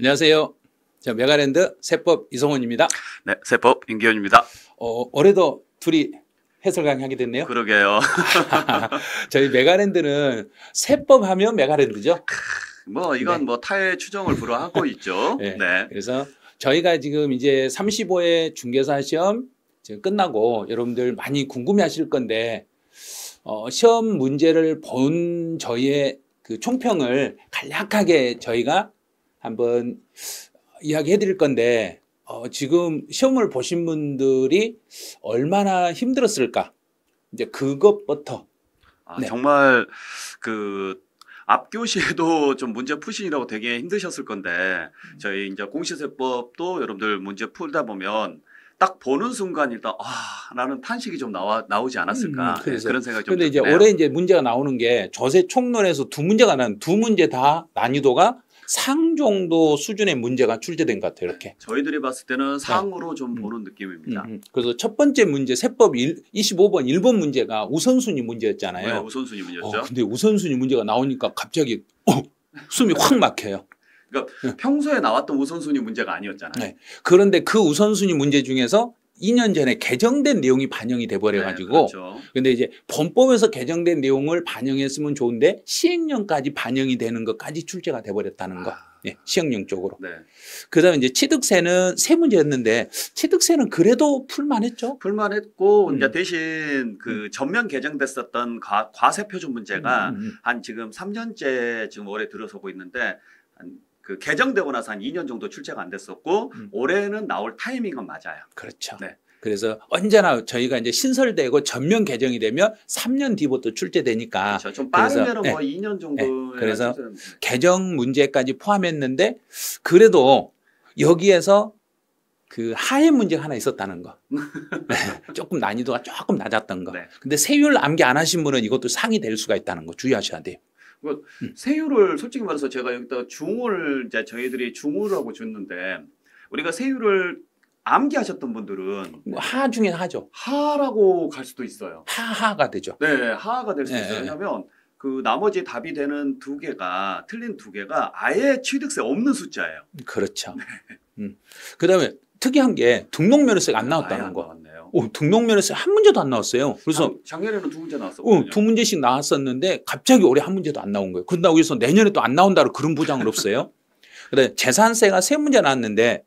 안녕하세요. 저 메가랜드 세법 이성훈입니다. 네, 세법 임기현입니다. 올해도 둘이 해설 강의하게 됐네요. 그러게요. 저희 메가랜드는 세법 하면 메가랜드죠. 뭐 이건 네. 뭐 타의 추정을 불허하고 있죠. 네. 네. 그래서 저희가 지금 이제 35회 중개사 시험 지금 끝나고 여러분들 많이 궁금해하실 건데 시험 문제를 본 저희의 그 총평을 간략하게 저희가 한번 이야기해 드릴 건데 지금 시험을 보신 분들이 얼마나 힘들었을까 이제 그것부터 네. 정말 그 앞교시에도 좀 문제 푸시느라고 되게 힘드셨을 건데 저희 이제 공시세법도 여러분들 문제 풀다 보면 딱 보는 순간 일단 나는 탄식이 좀 나오지 않았을까 네, 그런 생각이 좀 근데 이제 드네요. 올해 이제 문제가 나오는 게 조세 총론에서 두 문제 다 난이도가 상 정도 수준의 문제가 출제된 것 같아요. 이렇게 저희들이 봤을 때는 상으로 좀 보는 느낌입니다. 그래서 첫 번째 문제 세법 25번 1번 문제가 우선순위 문제였잖아요. 네, 우선순위 문제였죠. 근데 우선순위 문제가 나오니까 갑자기 숨이 확 막혀요. 그러니까 평소에 나왔던 우선순위 문제가 아니었잖아요. 네. 그런데 그 우선순위 문제 중에서 2년 전에 개정된 내용이 반영이 돼 버려 가지고 네, 그렇죠. 근데 이제 범법에서 개정된 내용을 반영했으면 좋은데 시행령까지 반영이 되는 것까지 출제가 돼 버렸다는 거. 네, 시행령 쪽으로. 네. 그다음에 이제 취득세는 세 문제였는데 취득세는 그래도 풀만했죠. 풀만했고 이제 대신 그 전면 개정됐었던 과세 표준 문제가 한 지금 3년째 지금 올해 들어서고 있는데 그 개정되고 나서 한 2년 정도 출제가 안 됐었고 올해는 나올 타이밍은 맞아요. 그렇죠. 네. 그래서 언제나 저희가 이제 신설되고 전면 개정이 되면 3년 뒤부터 출제되니까 그렇죠. 좀 빠르면 네. 뭐 2년 정도. 네. 그래서 개정 문제까지 포함했는데 그래도 여기에서 그 하해 문제가 하나 있었다는 거. 네. 조금 난이도가 조금 낮았던 거. 네. 근데 세율 암기 안 하신 분은 이것도 상이 될 수가 있다는 거 주의하셔야 돼요. 세율을 솔직히 말해서 제가 여기다 중을 이제 저희들이 중우라고 줬는데 우리가 세율을 암기하셨던 분들은 하 중에 하죠. 하라고 갈 수도 있어요. 하가 되죠. 네, 하가 될 수 있어요. 네. 왜냐하면 그 나머지 답이 되는 두 개가 틀린 두 개가 아예 취득세 없는 숫자예요. 그렇죠. 그다음에 특이한 게 등록면허세가 안 아예 나왔다는 안 거. 나왔네요. 등록면허세 한 문제도 안 나왔어요. 그래서 작년에는 두 문제 나왔었거든요. 두 문제씩 나왔었는데 갑자기 올해 한 문제도 안 나온 거예요. 그런다고 해서 내년에 또 안 나온다고 그런 보장은 없어요. 그다음에 재산세가 세 문제 나왔는데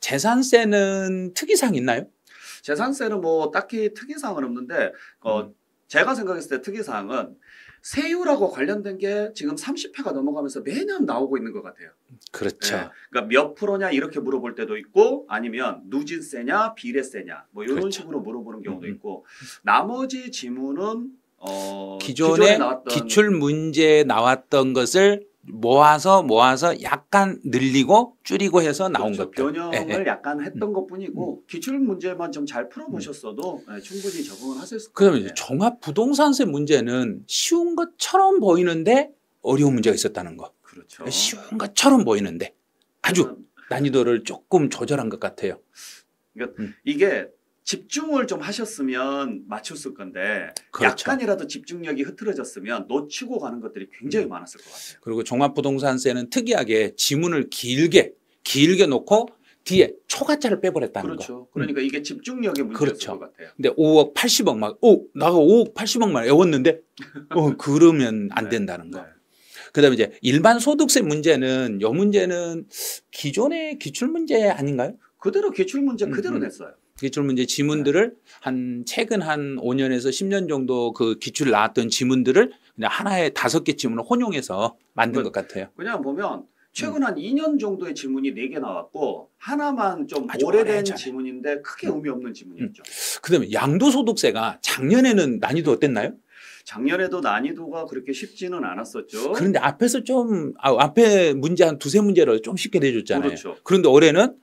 재산세는 특이사항 있나요? 재산세는 뭐 딱히 특이사항은 없는데 제가 생각했을 때 특이사항은 세율하고 관련된 게 지금 30회가 넘어가면서 매년 나오고 있는 것 같아요. 그렇죠. 네. 그러니까 몇 프로냐 이렇게 물어볼 때도 있고 아니면 누진세냐 비례세냐 뭐 이런 그렇죠. 식으로 물어보는 경우도 있고 나머지 지문은 기존에 나왔던 기출 문제에 나왔던 것을 모아서 약간 늘리고 줄이고 해서 나온 그렇죠. 것들. 변형을 약간 했던 것뿐이고 기출 문제만 좀 잘 풀어보셨어도 충분히 적응을 하실 수 있을 것 그다음에 같아요. 종합부동산세 문제는 쉬운 것처럼 보이는데 어려운 문제가 있었다는 거. 그렇죠. 쉬운 것처럼 보이는데 아주 난이도를 조금 조절한 것 같아요. 그러니까 이게 집중을 좀 하셨으면 맞췄을 건데 그렇죠. 약간이라도 집중력이 흐트러졌으면 놓치고 가는 것들이 굉장히 많았을 것 같아요. 그리고 종합부동산세는 특이하게 지문을 길게 놓고 뒤에 초가자를 빼버렸다는 거. 그렇죠. 그러니까 이게 집중력의 문제였을 그렇죠. 것 같아요. 근데 5억 80억 막 나가 5억 80억만 외웠는데 그러면 안 된다는 거. 네. 그다음에 이제 일반 소득세 문제는 이 문제는 기존의 기출 문제 아닌가요? 그대로 기출 문제 그대로 냈어요. 기출 문제 지문들을 최근 한 5년에서 10년 정도 그 기출 나왔던 지문들을 그냥 하나의 5개 지문을 혼용해서 만든 것 같아요. 그냥 보면 최근 한 2년 정도의 지문이 4개 나왔고 하나만 좀 아주 오래된 오래전에. 지문인데 크게 의미 없는 지문이었죠. 그다음에 양도소득세가 작년에는 난이도 어땠나요? 작년에도 난이도가 그렇게 쉽지는 않았었죠. 그런데 앞에서 좀 앞에 문제 한 두세 문제를 좀 쉽게 내줬잖아요. 그렇죠. 그런데 올해는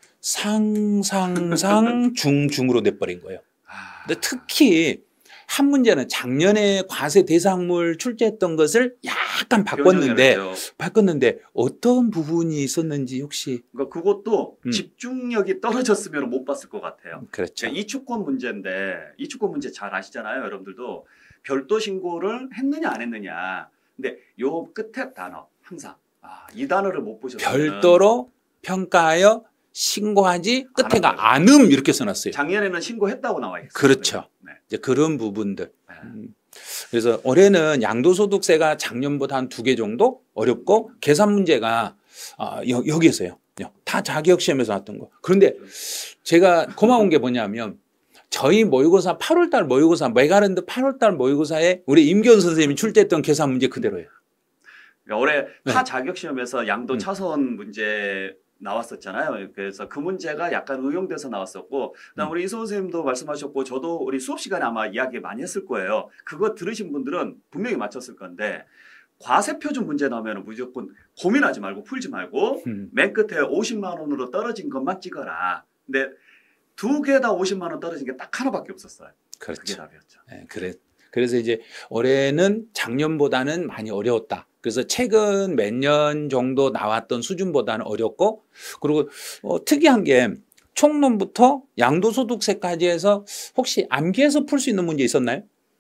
중으로 내버린 거예요. 근데 특히 한 문제는 작년에 과세 대상물 출제했던 것을 약간 바꿨는데 어떤 부분이 있었는지 혹시 그러니까 그것도 집중력이 떨어졌으면 못 봤을 것 같아요. 그렇죠. 그러니까 이주권 문제인데 이주권 문제 잘 아시잖아요, 여러분들도. 별도 신고를 했느냐 안 했느냐. 근데 요 끝에 단어 항상 이 단어를 못 보셨으면 별도로 평가하여 신고하지 안 끝에가 안음 이렇게 써놨어요. 작년에는 신고했다고 나와 있어요. 그렇죠. 네. 이제 그런 부분들. 네. 그래서 올해는 양도소득세가 작년보다 한 2개 정도 어렵고 계산 문제가 여기에서요. 다 자격시험에서 나왔던 거. 그런데 제가 고마운 게 뭐냐면 저희 모의고사 8월달 모의고사 메가랜드 8월달 모의고사에 우리 임기현 선생님이 출제했던 계산 문제 그대로예요. 그러니까 올해 타 네. 자격시험에서 양도 차선 문제 나왔었잖아요. 그래서 그 문제가 약간 응용돼서 나왔었고, 그다음 우리 이소 선생님도 말씀하셨고, 저도 우리 수업 시간에 아마 이야기 많이 했을 거예요. 그거 들으신 분들은 분명히 맞췄을 건데, 과세 표준 문제 나오면 무조건 고민하지 말고 풀지 말고 맨 끝에 50만 원으로 떨어진 것만 찍어라. 근데 2개 다 50만 원 떨어진 게 딱 하나밖에 없었어요. 그게 그렇죠. 답이었죠. 네, 그래서 이제 올해는 작년보다는 많이 어려웠다. 그래서 최근 몇 년 정도 나왔던 수준보다는 어렵고, 그리고 특이한 게 총론부터 양도소득세까지 해서 혹시 암기해서 풀 수 있는 문제 있었나요?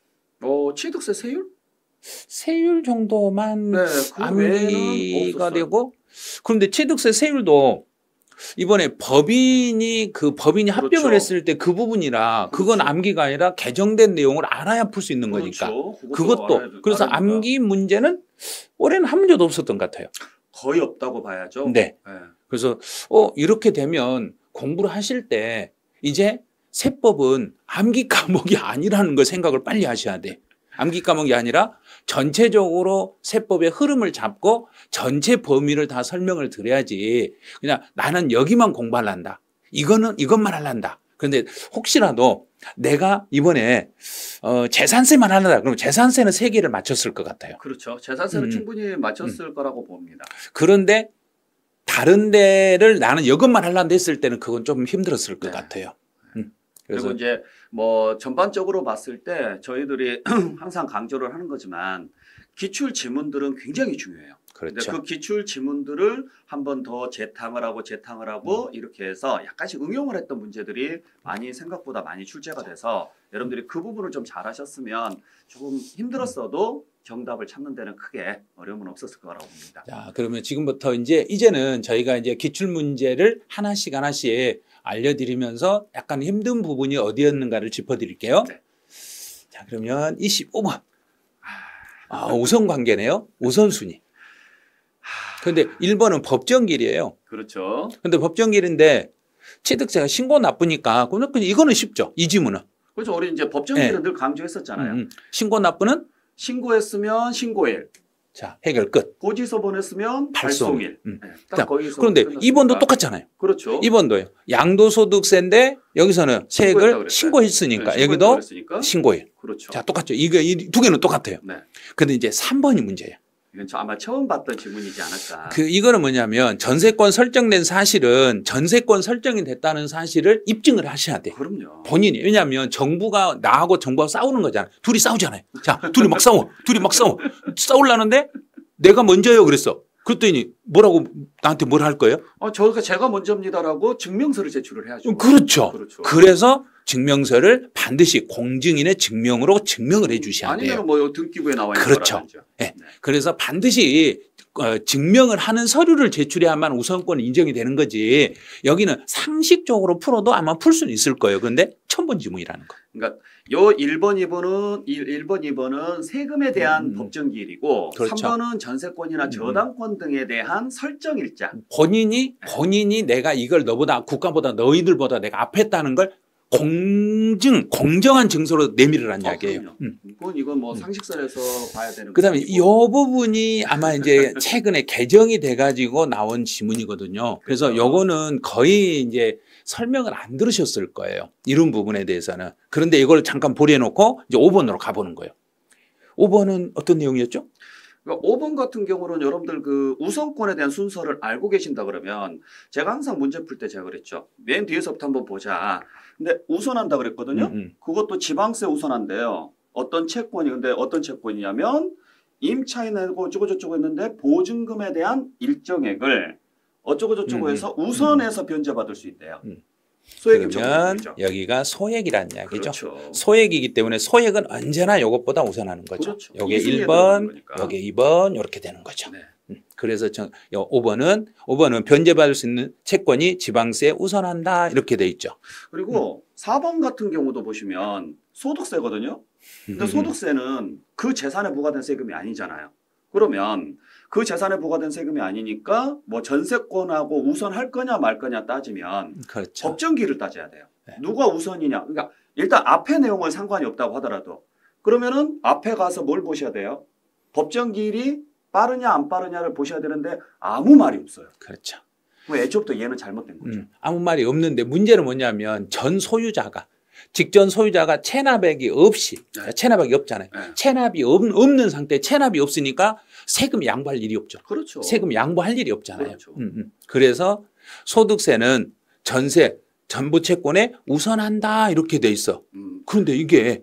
취득세 세율? 세율 정도만 네, 그 외에는 암기가 없었어요. 되고, 그런데 취득세 세율도 이번에 법인이 합병을 그렇죠. 했을 때 그 부분이라 그건 그렇죠. 암기가 아니라 개정된 내용을 알아야 풀 수 있는 거니까. 그렇죠. 그것도 그래서 알아야 암기 문제는 올해는 한 문제도 없었던 것 같아요. 거의 없다고 봐야죠. 네. 네. 그래서 이렇게 되면 공부를 하실 때 이제 세법은 암기 과목이 아니라는 걸 생각을 빨리 하셔야 돼. 암기 과목이 아니라 전체적으로 세법의 흐름을 잡고 전체 범위를 다 설명을 드려야지 그냥 나는 여기만 공부하란다. 이것만 하란다. 그런데 혹시라도 내가 이번에 재산세만 하려다 그러면 재산세는 3개를 맞췄을 것 같아요. 그렇죠. 재산세는 충분히 맞췄을 거라고 봅니다. 그런데 다른 데를 나는 이것만 하려고 했을 때는 그건 좀 힘들었을 것 네. 같아요. 그리고 이제 뭐 전반적으로 봤을 때 저희들이 항상 강조를 하는 거지만 기출 지문들은 굉장히 중요해요. 그렇죠. 근데 그 기출 지문들을 한 번 더 재탕을 하고 이렇게 해서 약간씩 응용을 했던 문제들이 생각보다 많이 출제가 돼서 여러분들이 그 부분을 좀 잘하셨으면 조금 힘들었어도 정답을 찾는 데는 크게 어려움은 없었을 거라고 봅니다. 자, 그러면 지금부터 이제는 저희가 이제 기출 문제를 하나씩 알려드리면서 약간 힘든 부분이 어디였는가를 짚어드릴게요. 네. 자, 그러면 25번. 우선 관계네요. 우선순위. 그런데 1번은 법정길이에요. 그렇죠. 그런데 법정길인데 취득세가 신고 나쁘니까 이거는 쉽죠. 이 지문은. 그렇죠. 우리 이제 법정길은 늘 강조했었잖아요. 신고 나쁘는 신고했으면 신고일. 자, 해결 끝. 고지서 보냈으면 발송일. 네, 딱 자, 거기서 그런데 끝났으니까. 2번도 똑같잖아요. 그렇죠. 2번도요. 양도소득세인데 여기서는 세액을 신고했으니까 네, 여기도 그랬으니까. 신고일. 그렇죠. 자, 똑같죠. 이 2개는 똑같아요. 네. 근데 이제 3번이 문제예요. 이건 아마 처음 봤던 질문이지 않을까. 이거는 뭐냐면 전세권 설정된 사실은 전세권 설정이 됐다는 사실을 입증을 하셔야 돼요. 그럼요. 본인이. 왜냐하면 정부가 나하고 정부가 싸우는 거잖아요. 둘이 싸우잖아요. 자, 둘이 막 싸워. 싸우려는데 내가 먼저요 그랬어. 그랬더니 나한테 뭘 할 거예요? 제가 먼저입니다라고 증명서를 제출을 해야죠. 그렇죠. 그렇죠. 그래서 증명서를 반드시 공증인의 증명으로 증명을 해 주셔야 돼요. 아니면 뭐 등기부에 나와 있는 그렇죠. 거라든지. 네. 그래서 반드시 증명을 하는 서류를 제출해야만 우선권이 인정이 되는 거지. 여기는 상식적으로 풀어도 아마 풀 수는 있을 거예요. 그런데 처음 본 지문이라는 거. 그러니까 요 1번, 2번은 세금에 대한 법정기일이고 그렇죠. 3번은 전세권이나 저당권 등에 대한 설정일자. 본인이 내가 이걸 국가보다 너희들보다 내가 앞에 했다는 걸 공정한 증서로 내밀으란 이야기예요. 이건 뭐 상식선에서 봐야 되는 그다음에 부분이고. 이 부분이 아마 이제 최근에 개정이 돼가지고 나온 지문이거든요. 그래서 그렇죠. 요거는 거의 이제 설명을 안 들으셨을 거예요. 이런 부분에 대해서는. 그런데 이걸 잠깐 보려놓고 이제 5번으로 가보는 거예요. 5번은 어떤 내용이었죠? 그러니까 5번 같은 경우는 여러분들 그 우선권에 대한 순서를 알고 계신다 그러면 제가 항상 문제 풀 때 제가 그랬죠. 맨 뒤에서부터 한번 보자. 근데 우선한다 그랬거든요. 그것도 지방세 우선한대요. 어떤 채권이냐면 임차인 내고 어쩌고저쩌고 했는데 보증금에 대한 일정액을 어쩌고저쩌고 해서 우선해서 변제받을 수 있대요. 소액 그러면 여기가 소액이라는 이야기죠. 그렇죠. 소액이기 때문에 소액은 언제나 이것보다 우선하는 거죠. 그렇죠. 요게 이승에 1번, 들어가는 거니까. 요게 2번 이렇게 되는 거죠. 네. 그래서 5번은 변제받을 수 있는 채권이 지방세에 우선한다 이렇게 돼 있죠. 그리고 4번 같은 경우도 보시면 소득세거든요. 근데 소득세는 그 재산에 부과된 세금이 아니잖아요. 그러면 그 재산에 부과된 세금이 아니니까 뭐 전세권하고 우선할 거냐 말 거냐 따지면 그렇죠. 법정기일을 따져야 돼요. 네. 누가 우선이냐. 그러니까 일단 앞에 내용은 상관이 없다고 하더라도 그러면은 앞에 가서 뭘 보셔야 돼요? 법정기일이 빠르냐 안 빠르냐를 보셔야 되는데 아무 말이 없어요. 그렇죠. 그럼 애초부터 얘는 잘못된 거죠. 아무 말이 없는데 문제는 뭐냐면 전 소유자가 직전 소유자가 체납액이 없이 네. 체납액이 없잖아요. 네. 체납이 없는 상태에 체납이 없으니까 세금 양보할 일이 없죠. 그렇죠. 세금 양보할 일이 없잖아요. 그렇죠. 그래서 소득세는 전세 전부 채권에 우선한다 이렇게 돼 있어. 그런데 이게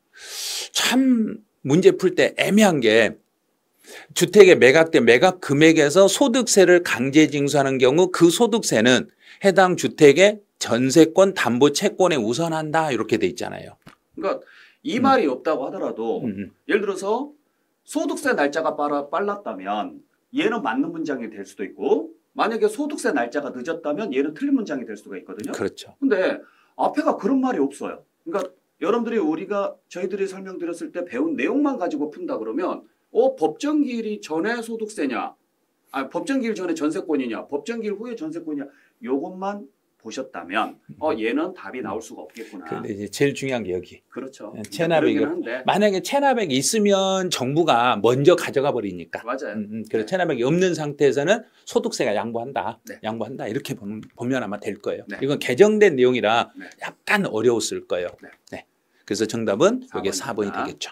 참 문제 풀 때 애매한 게 주택의 매각된 매각 금액에서 소득세를 강제 징수하는 경우 그 소득세는 해당 주택의 전세권 담보 채권에 우선한다 이렇게 돼 있잖아요. 그러니까 이 말이 없다고 하더라도 예를 들어서 소득세 날짜가 빨랐다면 얘는 맞는 문장이 될 수도 있고 만약에 소득세 날짜가 늦었다면 얘는 틀린 문장이 될 수가 있거든요. 그렇죠. 근데 앞에가 그런 말이 없어요. 그러니까 여러분들이 저희들이 설명드렸을 때 배운 내용만 가지고 푼다 그러면 법정기일이 전에 소득세냐, 법정기일 전에 전세권이냐, 법정기일 후에 전세권이냐, 요것만 보셨다면 얘는 답이 나올 수가 없겠구나. 근데 이제 제일 중요한 게 여기. 그렇죠. 체납액이 만약에 체납액이 있으면 정부가 먼저 가져가 버리니까. 맞아요. 그래서 체납액이 없는 상태에서는 소득세가 양보한다. 네. 양보한다. 이렇게 보면 아마 될 거예요. 네. 이건 개정된 내용이라 네. 약간 어려웠을 거예요. 네. 네. 그래서 정답은 4번입니다. 여기 4번이 되겠죠.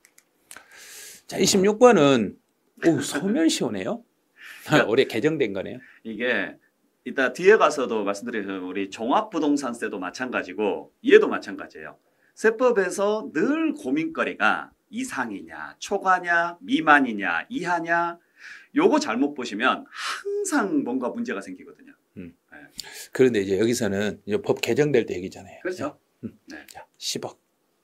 자, 26번은 서면 시원해요. 올해 개정된 거네요. 이게 이따 뒤에 가서도 말씀드리면 우리 종합부동산세도 마찬가지고 얘도 마찬가지예요. 세법에서 늘 고민거리가 이상이냐, 초과냐, 미만이냐, 이하냐 요거 잘못 보시면 항상 뭔가 문제가 생기거든요. 네. 그런데 이제 여기서는 이제 법 개정될 때 얘기잖아요. 그렇죠. 네. 자, 10억.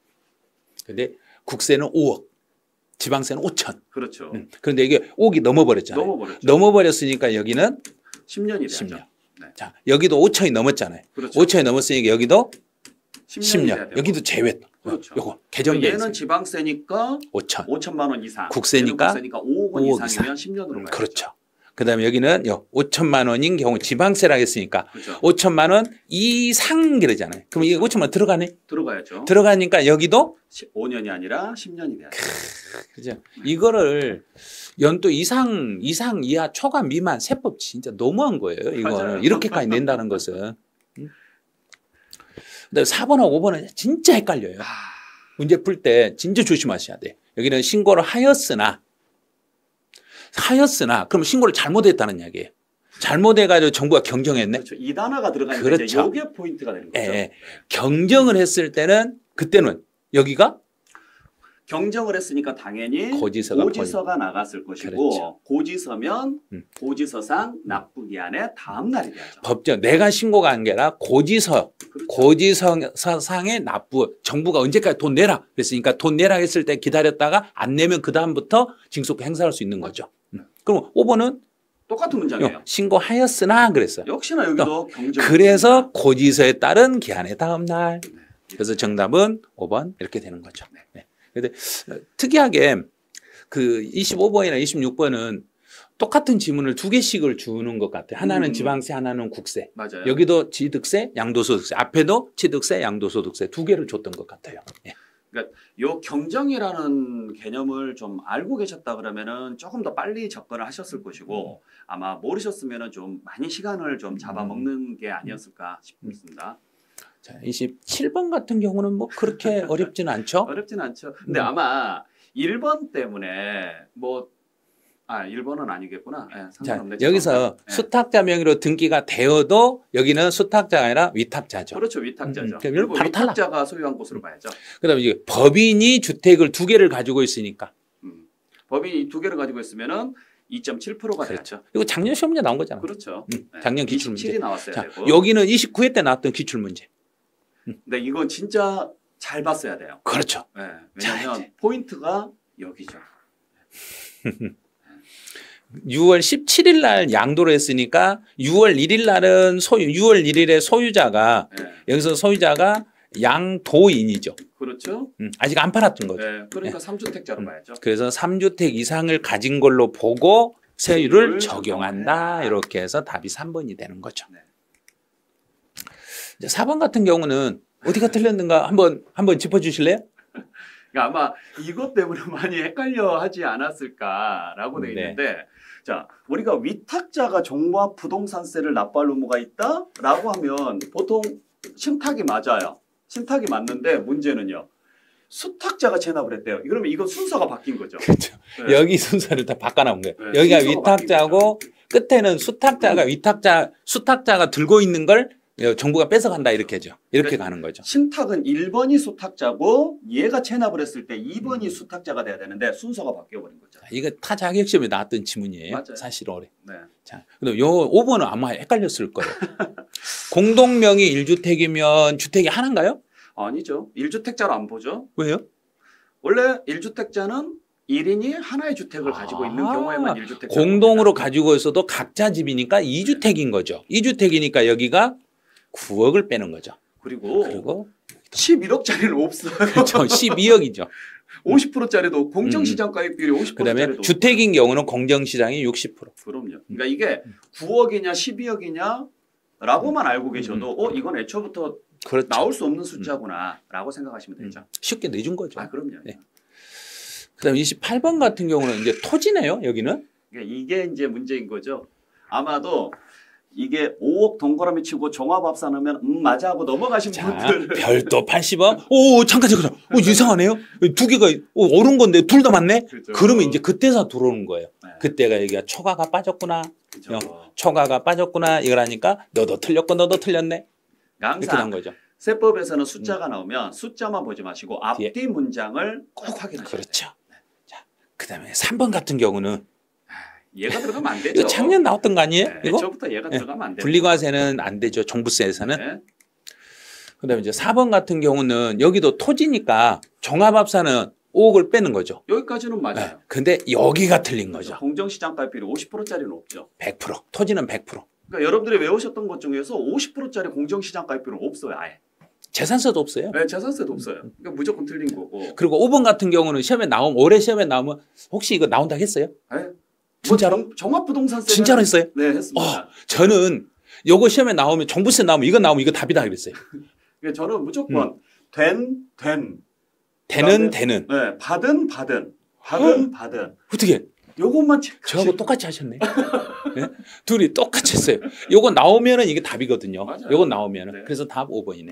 근데 국세는 5억. 지방세는 5천. 그렇죠. 그런데 이게 5억이 넘어버렸잖아요. 넘어버렸으니까 여기는 10년이 되죠. 10년. 네. 자, 여기도 5천이 넘었잖아요. 그렇죠. 5천이 넘었으니까 여기도 10년. 여기도 제외. 그렇죠. 요거 개정돼 얘는 지방세니까 5천만 원 이상. 국세니까 5억 원 이상이면 10년으로 가요. 그렇죠. 그다음에 여기는 5천만 원인 경우 지방세라고 했으니까 그렇죠. 5천만 원 이상 그러잖아요. 그럼 이게 5천만 원 들어가네? 들어가야죠. 들어가니까 여기도 5년이 아니라 10년이 돼야죠. 그죠. 이거를 연도 이상 이하 초과 미만 세법 진짜 너무한 거예요. 이거는 이렇게까지 낸다는 것은. 근데 4번하고 5번은 진짜 헷갈려요. 문제 풀 때 진짜 조심하셔야 돼. 여기는 신고를 하였으나 그럼 신고를 잘못했다는 이야기예요. 잘못해가지고 정부가 경정했네. 그렇죠. 이 단어가 들어가니까 그렇죠. 이제 이게 포인트가 되는 거죠. 예. 경정을 했을 때는 그때는 여기가 경정을 했으니까 당연히 고지서가 나갔을 것이고 그렇죠. 고지서면 고지서상 납부기한의 다음 날이 돼야죠. 법정 내가 신고가 한 게 아니라 그렇죠. 고지서상의 납부 정부가 언제까지 돈 내라 그랬으니까 돈 내라 했을 때 기다렸다가 안 내면 그 다음부터 징수권 행사할 수 있는 거죠. 그럼 5번은 똑같은 문장이에요. 신고하였으나 그랬어요. 역시나 여기도 경정. 그래서 고지서에 따른 기한의 다음 날. 그래서 정답은 5번 이렇게 되는 거죠. 네. 근데 특이하게 그 25번이나 26번은 똑같은 지문을 두 개씩을 주는 것 같아요. 하나는 지방세, 하나는 국세. 맞아요. 여기도 취득세, 양도소득세. 앞에도 취득세, 양도소득세 두 개를 줬던 것 같아요. 예. 그러니까 요 경정이라는 개념을 좀 알고 계셨다 그러면은 조금 더 빨리 접근을 하셨을 것이고 아마 모르셨으면은 좀 많이 시간을 좀 잡아먹는 게 아니었을까 싶습니다. 자, 27번 같은 경우는 뭐 그렇게 어렵진 않죠? 어렵진 않죠. 근데 아마 1번 때문에 1번은 아니겠구나. 네, 자, 여기서 수탁자 명의로 등기가 되어도 여기는 수탁자가 아니라 위탁자죠. 그렇죠. 위탁자죠. 그럼 바로 위탁자가 소유한 곳으로 봐야죠. 그다음에 이제 법인이 주택을 두 개를 가지고 있으니까. 법인이 두 개를 가지고 있으면 2.7%가 되죠. 이거 작년 시험 문제 나온 거잖아. 그렇죠. 작년 기출 문제. 27이 나왔어야 자, 되고. 여기는 29회 때 나왔던 기출 문제. 근데 이건 진짜 잘 봤어야 돼요. 그렇죠. 네, 왜냐하면 포인트가 여기죠. 6월 17일 날 양도를 했으니까 6월 1일 날은 6월 1일에 소유자가 네. 여기서 소유자가 양도인이죠. 그렇죠. 아직 안 팔았던 거죠. 네. 그러니까 3주택자로 봐야죠. 그래서 3주택 이상을 가진 걸로 보고 세율을 세율을 적용한다. 적용한다. 이렇게 해서 답이 3번이 되는 거죠. 네. 이제 4번 같은 경우는 어디가 틀렸는가 한번 짚어주실래요? 그러니까 아마 이것 때문에 많이 헷갈려 하지 않았을까라고 돼 네. 있는데 자 우리가 위탁자가 종부합 부동산세를 납부할 의무가 있다라고 하면 보통 신탁이 맞아요. 신탁이 맞는데 문제는요. 수탁자가 체납을 했대요. 그러면 이건 순서가 바뀐 거죠. 그렇죠. 네. 여기 순서를 다 바꿔놓은 거예요. 네, 여기가 순서가 위탁자고 끝에는 수탁자가 수탁자가 들고 있는 걸 정부가 뺏어간다 이렇게죠. 이렇게 그러니까 가는 거죠. 신탁은 1번이 수탁자고 얘가 체납을 했을 때 2번이 수탁자가 돼야 되는데 순서가 바뀌어버린 거죠. 이거 타 자격시험에 나왔던 지문이에요. 맞아요. 사실 올해. 네. 자, 그럼 요 5번은 아마 헷갈렸을 거예요. 공동명의 1주택이면 주택이 하나인가요? 아니죠. 1주택자로 안 보죠. 왜요? 원래 1주택자는 1인이 하나의 주택을 가지고 있는 경우에만 1주택자. 공동으로 가지고 있어도 각자 집이니까 2주택인 거죠. 2주택이니까 여기가 9억을 빼는 거죠. 그리고 11억짜리는 없어요. 그렇죠. 12억이죠. 50%짜리도 공정시장가액 비율이 50%짜리도 그다음에 주택인 경우는 공정시장이 60%. 그럼요. 그러니까 이게 9억이냐 12억이냐라고만 알고 계셔도 이건 애초부터 그렇죠. 나올 수 없는 숫자구나라고 생각하시면 되죠. 쉽게 내준 거죠. 아 그럼요. 네. 그다음 28번 같은 경우는 이제 토지네요. 여기는 그러니까 이게 이제 문제인 거죠. 아마도 이게 5억 동그라미 치고 종합합산 하면 맞아 하고 넘어가신 자, 분들 별도 80억. 오 잠깐. 이상하네요. 두 개가 옳은 건데 둘 다 맞네. 그죠. 그러면 이제 그때서 들어오는 거예요. 네. 그때가 여기가 초과가 빠졌구나. 그죠. 초과가 빠졌구나. 이걸 하니까 너도 틀렸고 너도 틀렸네. 이렇게 난 항상 거죠. 세법에서는 숫자가 나오면 숫자만 보지 마시고 뒤에. 앞뒤 문장을 꼭 확인하셔야 돼요. 그렇죠. 자, 그다음에 3번 같은 경우는 얘가 들어가면 안 되죠. 이거 작년 나왔던 거 아니에요? 네, 이거 애초부터 얘가 들어가면 안 돼요. 분리과세는 안 되죠. 종부세에서는. 네. 그다음에 이제 4번 같은 경우는 여기도 토지니까 종합합산은 5억을 빼는 거죠. 여기까지는 맞아요. 네. 근데 여기가 틀린 거죠. 공정시장가액 비율이 50%짜리는 없죠. 100%. 토지는 100%. 그러니까 여러분들이 외우셨던 것 중에서 50%짜리 공정시장가액 비율은 없어요. 아예. 재산세도 없어요. 네, 재산세도 없어요. 그러니까 무조건 틀린 거고. 그리고 5번 같은 경우는 시험에 나오면 올해 시험에 나오면 혹시 이거 나온다 했어요? 네. 진짜로? 종합부동산세 진짜로 했어요? 네, 했습니다. 저는 요거 시험에 나오면 종부세 나오면 이거 나오면 이거 답이다 그랬어요. 그러니까 저는 무조건 되는 되는. 네, 받은 어떻게? 요것만 저하고 똑같이 하셨네. 네? 둘이 똑같이 했어요. 요거 나오면은 이게 답이거든요. 맞아요. 요거 나오면은. 네. 그래서 답 5번이네.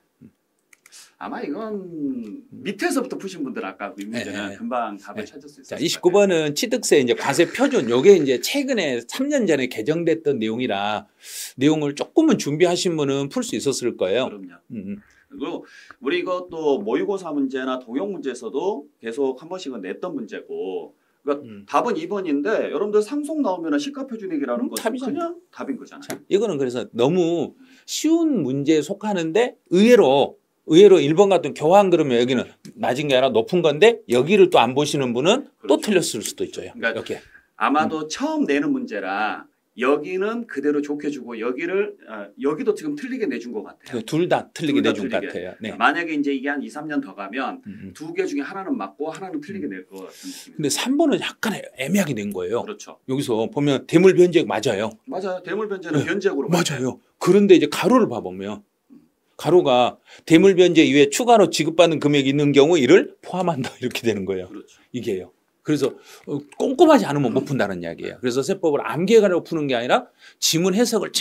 아마 이건 밑에서부터 푸신 분들 아까 이 문제는 네. 금방 답을 네. 찾을 수 자, 있어요. 29번은 취득세 이제 과세 표준. 요게 이제 최근에 3년 전에 개정됐던 내용이라 내용을 조금은 준비하신 분은 풀 수 있었을 거예요. 그럼요. 음. 그리고 우리 이것도 모의고사 문제나 통역 문제에서도 계속 한 번씩은 냈던 문제고 그러니까 답은 2번인데 여러분들 상속 나오면 시가표준액이라는 것은 답이잖아요. 그냥 답인 거잖아요. 자, 이거는 그래서 너무 쉬운 문제에 속하는데 의외로 1번 같은 교환 그러면 여기는 낮은 게 아니라 높은 건데 여기를 또 안 보시는 분은 또 그렇죠. 틀렸을 수도 있죠. 그러니까 이렇게. 아마도 처음 내는 문제라 여기는 그대로 좋게 주고 여기도 지금 틀리게 내준 것 같아요. 둘 다 틀리게 둘다 내준 것 틀리게. 같아요. 네. 만약에 이제 이게 한 2, 3년 더 가면 음. 두 개 중에 하나는 맞고 하나는 틀리게 낼 것 같은 느낌. 근데 3번은 약간 애매하게 낸 거예요. 그렇죠. 여기서 보면 대물 변제액 맞아요. 맞아요. 대물 변제는 네. 변제액으로 맞아요. 그런데 이제 가로를 봐보면 가로가 대물 변제 이후에 추가로 지급받는 금액이 있는 경우 이를 포함한다 이렇게 되는 거예요. 그렇죠. 이게요. 그래서 꼼꼼하지 않으면 못 푼다는 이야기예요. 그래서 세법을 암기해가지고 푸는 게 아니라 지문 해석을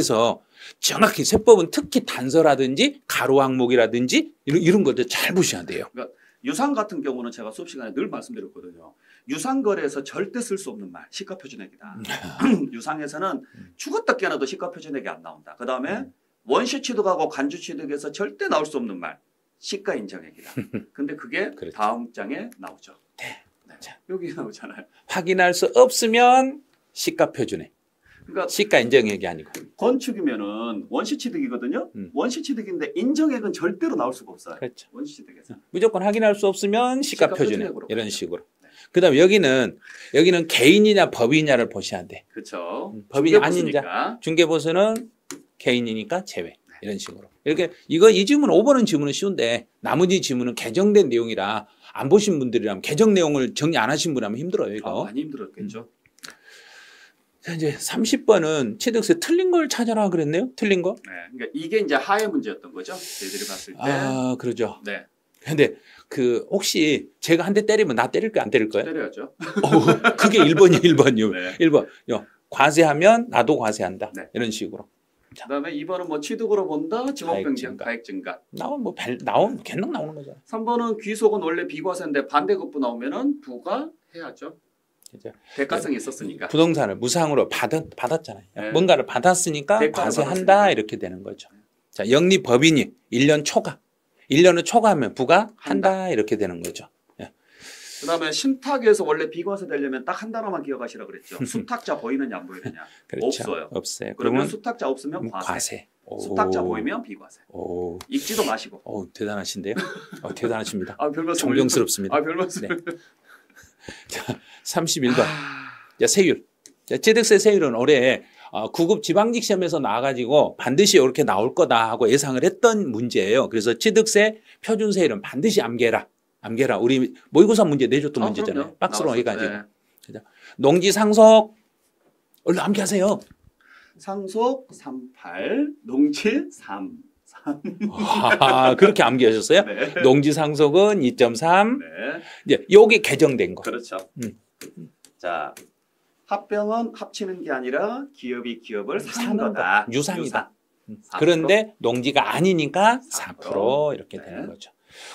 정확히 세법은 특히 단서라든지 가로 항목이라든지 이런 것들 잘 보셔야 돼요. 그러니까 유상 같은 경우는 제가 수업 시간에 늘 말씀드렸거든요. 유상거래에서 절대 쓸 수 없는 말 시가표준액이다. 유상에서는 죽었다 깨어나도 시가표준액이 안 나온다. 그다음에 원시 취득하고 간주 취득에서 절대 나올 수 없는 말 시가 인정액이다. 근데 그게 그렇죠. 다음 장에 나오죠. 네. 네. 여기 나오잖아요. 확인할 수 없으면 시가 표준액. 그러니까 시가 인정액이 아니고. 건축이면은 원시 취득이거든요. 원시 취득인데 인정액은 절대로 나올 수가 없어요. 그렇죠. 원시 취득에서. 무조건 확인할 수 없으면 시가 시가 표준액 표준액으로 이런 가죠. 식으로. 그다음에 여기는 개인이냐 법인이냐를 보셔야 돼. 그렇죠. 법인이 아닌 자 중개보수는 개인이니까 제외. 이런 식으로. 이렇게 이 지문은 5번은 지문은 쉬운데 나머지 지문은 개정된 내용이라 안 보신 분들이라면 개정 내용을 정리 안 하신 분이라면 힘들어요. 이거. 많이 힘들었겠죠. 자, 이제 30번은 취득세 틀린 걸 찾아라 그랬네요. 틀린 거. 네, 그러니까 이게 이제 하해 문제였던 거죠. 저희들이 봤을 때. 아, 그러죠. 네. 근데 혹시 제가 한 대 때리면 나 때릴 거야, 안 때릴 거야? 때려야죠. 그게 1번이요, 1번이요. 네. 1번. 과세하면 나도 과세한다. 네. 이런 식으로. 그다음에 2번은 뭐 취득으로 본다. 지목변경, 가액 증가. 나오면 계속 나오는 거잖아. 3번은 귀속은 원래 비과세인데 반대급부 나오면은 부과해야죠. 그죠. 대가성이 있었으니까. 부동산을 무상으로 받았잖아요. 네. 뭔가를 받았으니까 과세한다 이렇게 되는 거죠. 자, 영리 법인이 1년 초과. 1년을 초과하면 부과한다 이렇게 되는 거죠. 예. 그다음에 신탁에서 원래 비과세 되려면 딱 한 단어만 기억하시라 그랬죠. 수탁자 보이느냐 안 보이느냐. 그렇죠. 없어요. 그러면 수탁자 없으면 과세. 수탁자 보이면 비과세. 읽지도 마시고. 대단하신데요. 대단하십니다. 별말씀. 존경스럽습니다. 별말씀. 네. 자, 31번. 자, 세율. 자, 취득세 세율은 올해 구급 지방직 시험에서 나와가지고 반드시 이렇게 나올 거다 하고 예상을 했던 문제예요. 그래서 취득세 표준 세율은 반드시 암기해라. 우리 모의고사 문제 내줬던 문제잖아요. 그럼요. 박스로 나왔었죠. 해가지고. 네. 농지 상속 얼른 암기하세요. 상속 38, 농지 3. 그렇게 암기하셨어요? 네. 농지 상속은 2.3. 네. 이제 요게 개정된 거. 그렇죠. 자, 합병은 합치는 게 아니라 기업이 기업을 사는 거다. 유산이다. 4%. 그런데 농지가 아니니까 4% 이렇게 되는 거죠.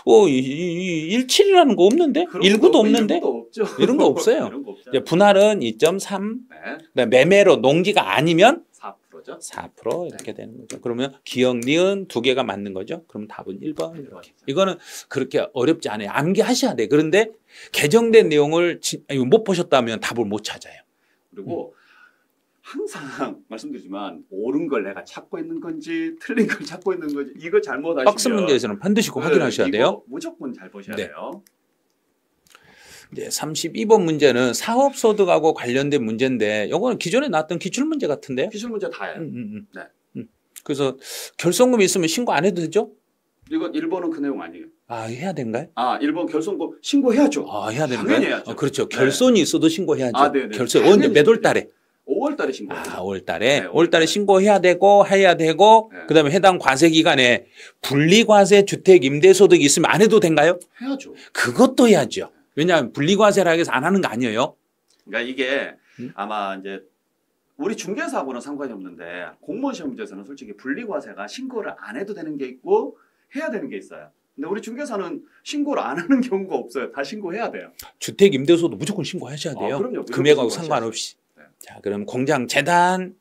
17이라는 거 없는데? 19도 없는데? 이런 거 없어요. 이런 거 이제 분할은 2.3. 네. 매매로 농지가 아니면 4%죠. 4% 이렇게 되는 거죠. 그러면 기억, 니은 두 개가 맞는 거죠. 그럼 답은 1번. 이렇게. 이거는 그렇게 어렵지 않아요. 암기하셔야 돼. 그런데 개정된 내용을 못 보셨다면 답을 못 찾아요. 그리고 항상 말씀드리지만 옳은 걸 내가 찾고 있는 건지 틀린 걸 찾고 있는 건지 이거 잘못하시면 박스 문제에서는 반드시 꼭 확인하셔야 돼요. 무조건 잘 보셔야 네. 돼요. 이제 32번 문제는 사업소득하고 관련된 문제인데 이거는 기존에 나왔던 기출문제 같은데요. 기출문제 다예요. 네. 그래서 결손금 있으면 신고 안 해도 되죠? 이거 1번은 그 내용 아니에요. 해야 되는가요? 1번 결손금 신고해야죠. 해야 되는가요? 당연히 해야죠. 그렇죠. 결손이 있어도 신고해야죠. 네네. 결손 언제 몇 월 달에? 5월 달에 신고해요. 5월 달에. 네, 5월 달에 신고해야 되고 네. 그다음에 해당 과세 기간에 분리과세 주택 임대소득이 있으면 안 해도 된가요? 해야죠. 그것도 해야죠. 왜냐하면 분리과세라 해서 안 하는 거 아니에요? 그러니까 이게 아마 이제 우리 중개사하고는 상관이 없는데 공무원 시험 문제에서는 솔직히 분리과세가 신고를 안 해도 되는 게 있고 해야 되는 게 있어요. 근데 우리 중개사는 신고를 안 하는 경우가 없어요. 다 신고해야 돼요. 주택 임대소득 무조건 신고하셔야 돼요. 그럼요. 금액하고 상관없이. 네. 자, 그럼 공장 재단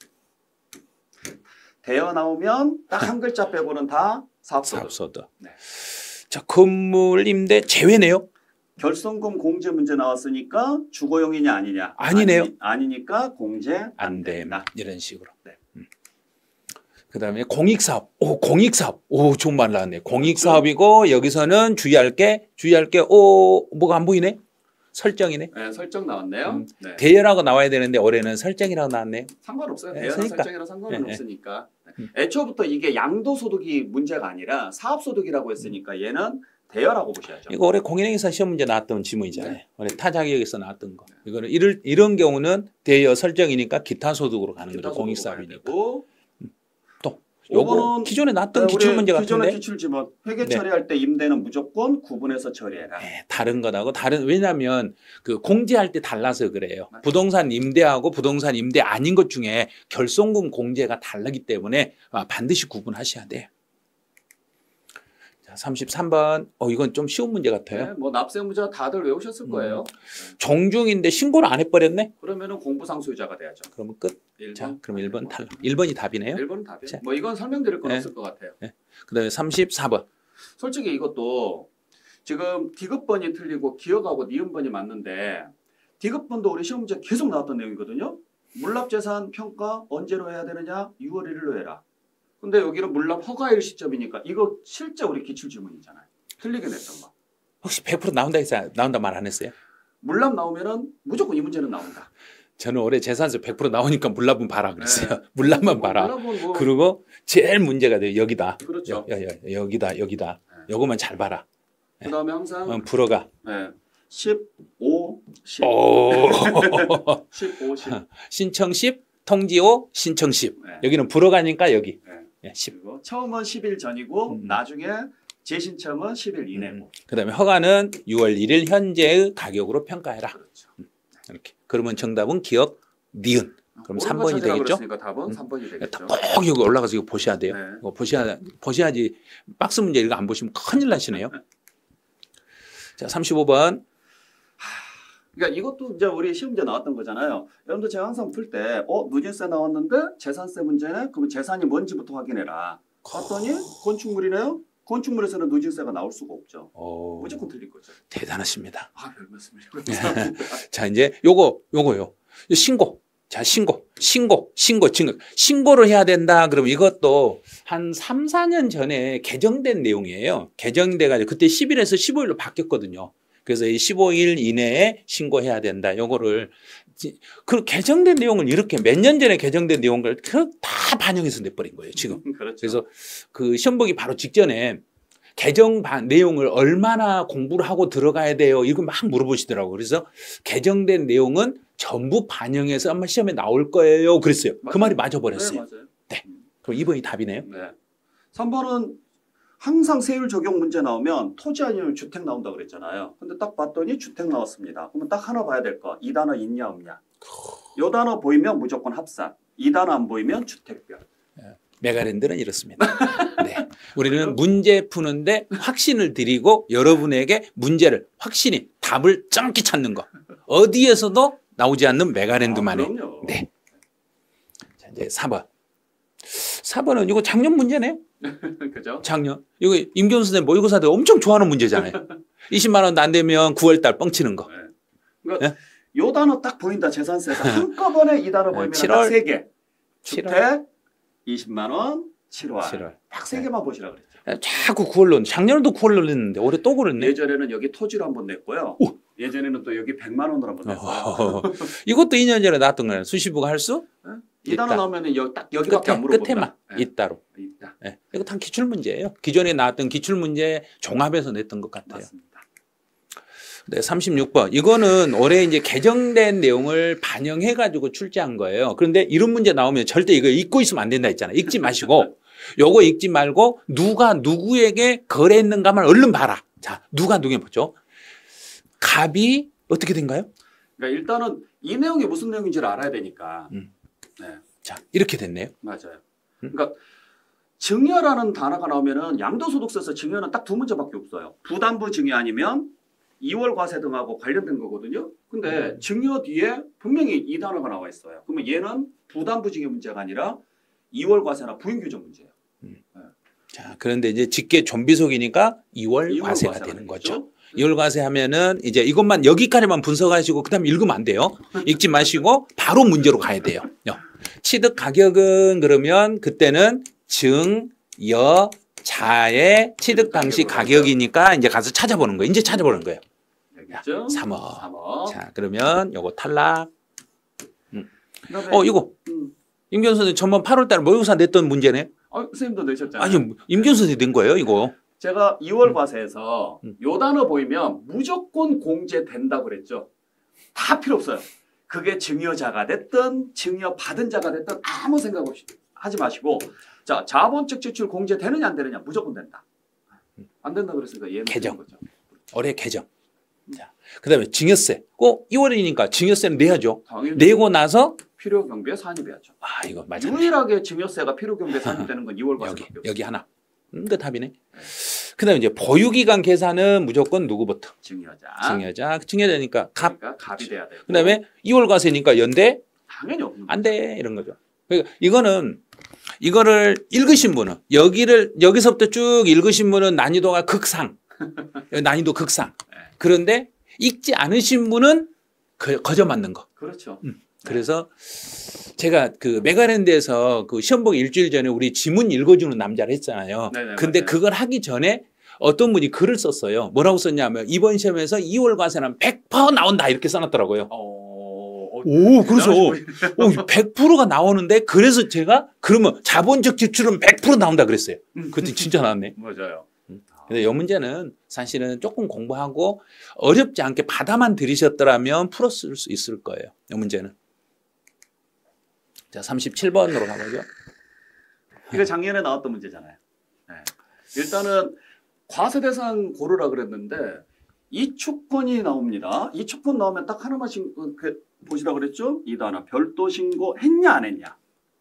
대여 나오면 딱 한 글자 빼고는 다 사업소득. 네. 자, 건물 임대 제외네요. 결손금 공제 문제 나왔으니까 주거용이냐 아니냐. 아니네요. 아니니까 공제 안 된다. 이런 식으로. 네. 그다음에 공익사업. 공익사업. 좋은 말 나왔네. 공익사업이고 여기서는 주의할 게 뭐가 안 보이네? 설정이네. 네, 설정 나왔네요. 네. 대여라고 나와야 되는데 올해는 설정이라고 나왔네요. 상관없어요. 네, 대여나 설정이랑 상관은 네. 없으니까. 애초부터 이게 양도소득이 문제가 아니라 사업소득이라고 했으니까 얘는 대여라고 보셔야죠. 이거 올해 공인행사 시험 문제 나왔던 지문이잖아요. 네. 올해 타자기역에서 나왔던 거. 이거는 이런 경우는 대여 설정이니까 기타 소득으로 가는 거죠. 공익사업이니까. 또 요거 기존에 나왔던 기출 문제 같은데. 기존의 기출지문 회계 처리할 때 임대는 무조건 구분해서 처리해라. 네, 다른 거하고 왜냐하면 그 공제할 때 달라서 그래요. 부동산 임대하고 부동산 임대 아닌 것 중에 결손금 공제가 다르기 때문에 반드시 구분하셔야 돼요. 자, 33번. 이건 좀 쉬운 문제 같아요. 네, 뭐 납세 문제 다들 외우셨을 거예요. 종중인데 신고를 안 해버렸네. 그러면은 공부상수유자가 돼야죠. 그러면 끝. 1번. 자, 그럼 1번 탈락. 1번이 답이네요. 1번은 답이에요. 자. 뭐 이건 설명드릴 건 없을 것 같아요. 네. 그다음에 34번. 솔직히 이것도 지금 디귿번이 틀리고 기억하고 니은번이 맞는데 디귿번도 우리 시험 문제 계속 나왔던 내용이거든요. 물납재산 평가 언제로 해야 되느냐? 6월 1일로 해라. 근데 여기는 물납 허가일 시점이니까 이거 실제 우리 기출 질문이잖아요. 틀리게 냈던 거. 혹시 100% 나온다 말 안 했어요? 물납 나오면은 무조건 이 문제는 나온다. 저는 올해 재산세 100% 나오니까 물납은 봐라 그랬어요. 네. 물납만 봐라. 뭐... 그리고 제일 문제가 돼요. 여기다. 그렇죠. 여기다. 네. 요거만 잘 봐라. 그다음에 항상 불어가. 네. 15, 10. 15, 10. 신청 10, 통지 5, 신청 10. 네. 여기는 불어가니까 여기. 네. 10. 처음은 10일 전이고 나중에 재신청은 10일 이내고. 그다음에 허가는 6월 1일 현재의 가격으로 평가해라. 그렇죠. 이렇게. 그러면 정답은 기억 니은. 그럼 3번이 되겠죠? 그러니까 답은 3번이 되겠죠. 꼭 여기 올라가서 이거 보셔야 돼요. 네. 이거 보셔야지 박스 문제 이거 안 보시면 큰일 나시네요. 자, 35번. 그러니까 이것도 이제 우리 시험 문제 나왔던 거잖아요. 여러분들 제가 항상 풀 때 누진세 나왔는데 재산세 문제네? 그러면 재산이 뭔지부터 확인해라. 봤더니 건축물이네요? 건축물에서는 누진세가 나올 수가 없죠. 무조건 틀릴 거죠. 대단하십니다. 별 말씀을요. 자, 이제 요거요. 신고. 자, 신고를 해야 된다. 그러면 이것도 한 3, 4년 전에 개정된 내용이에요. 개정돼가지고 그때 10일에서 15일로 바뀌었거든요. 그래서 이 15일 이내에 신고해야 된다. 요거를 그 개정된 내용을 이렇게 몇 년 전에 개정된 내용을 다 반영해서 내버린 거예요, 지금. 그렇죠. 그래서 그 시험 보기 바로 직전에 개정 내용을 얼마나 공부를 하고 들어가야 돼요. 이거 막 물어보시더라고요. 그래서 개정된 내용은 전부 반영해서 아마 시험에 나올 거예요. 그랬어요. 맞아요. 그 말이 맞아버렸어요. 네, 맞아요. 네. 그럼 2번이 답이네요. 네. 3번은 항상 세율 적용 문제 나오면 토지 아니면 주택 나온다 그랬잖아요. 근데 딱 봤더니 주택 나왔습니다. 그러면 딱 하나 봐야 될 거. 이 단어 있냐 없냐. 요 단어 보이면 무조건 합산. 이 단어 안 보이면 주택별. 메가랜드는 이렇습니다. 네. 우리는 문제 푸는데 확신을 드리고 여러분에게 문제를 확신히 답을 정확히 찾는 거. 어디에서도 나오지 않는 메가랜드만의. 그럼요. 네. 자, 이제 4번. 4번은 이거 작년 문제네요. 그죠? 작년. 이거 임경수 선생님 모의고사들 엄청 좋아하는 문제잖아요. 20만 원도 안 되면 9월 달 뻥치는 거. 네. 그러니까 네? 요 단어 딱 보인다. 재산세가 한꺼번에 이 단어 보이면 7월, 딱 3개. 7월. 주택 20만 원 7월. 딱 3개만 보시라 그랬죠. 자꾸 9월로 작년에도 9월로 냈는데 올해 또 그랬네. 예전에는 여기 토지로 한번 냈고요. 오. 예전에는 또 여기 100만 원으로 한번 냈어요. 이것도 2년 전에 나왔던 거예요. 수시부가 할 수? 이 단어 나오면 딱 여기밖에 안 물어본다. 끝에만 있다로. 있다. 네. 이거 다 기출 문제예요. 기존에 나왔던 기출 문제 종합해서 냈던 것 같아요. 맞습니다. 네, 36번. 이거는 올해 이제 개정된 내용을 반영해 가지고 출제한 거예요. 그런데 이런 문제 나오면 절대 이거 읽고 있으면 안 된다 했잖아요. 읽지 마시고 요거 읽지 말고 누가 누구에게 거래했는가만 얼른 봐라. 자, 누가 누구에게 보죠? 갑이 어떻게 된가요? 그러니까 일단은 이 내용이 무슨 내용인지를 알아야 되니까. 네. 자, 이렇게 됐네요. 맞아요. 그러니까 증여라는 단어가 나오면은 양도소득세에서 증여는 딱 두 문제밖에 없어요. 부담부 증여 아니면 2월 과세 등하고 관련된 거거든요. 근데 증여 뒤에 분명히 이 단어가 나와 있어요. 그러면 얘는 부담부 증여 문제가 아니라 2월 과세나 부인 규정 문제예요. 네. 자, 그런데 이제 직계 좀비속이니까 2월 과세가 되는 거죠. 2월 과세 하면은 이제 이것만 여기까지만 분석하시고 그다음 읽으면 안 돼요. 읽지 마시고 바로 문제로 가야 돼요. 취득 가격은 그러면 그때는 증여자의 취득 당시 가격이니까 이제 가서 찾아보는 거예요. 이제 찾아보는 거예요. 3억. 자, 그러면 요거 탈락. 이거 임경수 선생님 전번 8월 달에 모의고사 냈던 문제네. 선생님도 내셨잖아요. 아니, 임경수 선생님 낸 거예요, 이거. 제가 2월 과세에서 요 단어 보이면 무조건 공제된다고 그랬죠. 다 필요 없어요. 그게 증여자가 됐든 증여받은 자가 됐든 아무 생각 없이 하지 마시고 자, 자본적 지출 공제되느냐 안 되느냐 무조건 된다. 안 된다 그랬으니까 얘는 개정. 거죠. 올해 개정. 자, 그다음에 증여세. 꼭 2월이니까 증여세는 내야죠. 당연히 내고 나서 필요 경비에 산입해야죠. 이거 맞아. 유일하게 증여세가 필요 경비에 산입되는 건 2월 과세밖에 없어요. 여기 하나. 그 답이네. 그다음에 이제 보유기간 계산은 무조건 누구부터? 증여자니까 갑이 돼야 돼요. 그다음에 2월 과세니까 연대 당연히 없는 안 돼 이런 거죠. 그러니까 이거를 읽으신 분은 여기서부터 쭉 읽으신 분은 난이도가 극상. 난이도 극상. 그런데 읽지 않으신 분은 거저 맞는 거. 그렇죠. 그래서 제가 그 메가랜드에서 그 시험 보기 일주일 전에 우리 지문 읽어주는 남자를 했잖아요. 네네, 근데 맞아요. 그걸 하기 전에 어떤 분이 글을 썼어요. 뭐라고 썼냐면 이번 시험에서 2월 과세는 100% 나온다 이렇게 써놨더라고요. 오, 그래서 100%가 나오는데 그래서 제가 그러면 자본적 지출은 100% 나온다 그랬어요. 그때 진짜 나왔네. 맞아요. 근데 이 문제는 사실은 조금 공부하고 어렵지 않게 받아만 들이셨더라면 풀었을 수 있을 거예요. 이 문제는. 자, 37번으로 가보죠. 이거 작년에 나왔던 문제잖아요. 네. 일단은 과세 대상 고르라 그랬는데 이축권이 나옵니다. 이축권 나오면 딱 하나만 보시라 그랬죠? 이 단어 별도 신고 했냐 안 했냐?